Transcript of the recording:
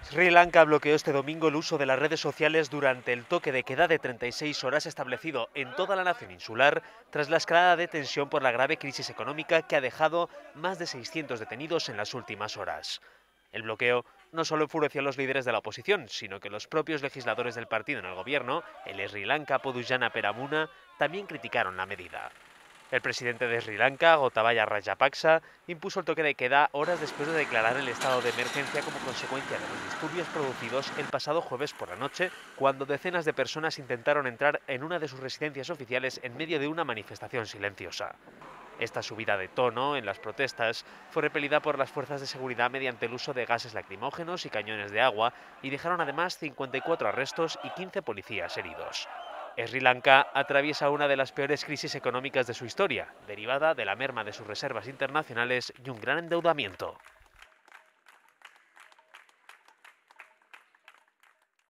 Sri Lanka bloqueó este domingo el uso de las redes sociales durante el toque de queda de 36 horas establecido en toda la nación insular tras la escalada de tensión por la grave crisis económica que ha dejado más de 600 detenidos en las últimas horas. El bloqueo no solo enfureció a los líderes de la oposición, sino que los propios legisladores del partido en el gobierno, el Sri Lanka Podujana Peramuna, también criticaron la medida. El presidente de Sri Lanka, Gotabaya Rajapaksa, impuso el toque de queda horas después de declarar el estado de emergencia como consecuencia de los disturbios producidos el pasado jueves por la noche, cuando decenas de personas intentaron entrar en una de sus residencias oficiales en medio de una manifestación silenciosa. Esta subida de tono en las protestas fue repelida por las fuerzas de seguridad mediante el uso de gases lacrimógenos y cañones de agua y dejaron además 54 arrestos y 15 policías heridos. Sri Lanka atraviesa una de las peores crisis económicas de su historia, derivada de la merma de sus reservas internacionales y un gran endeudamiento.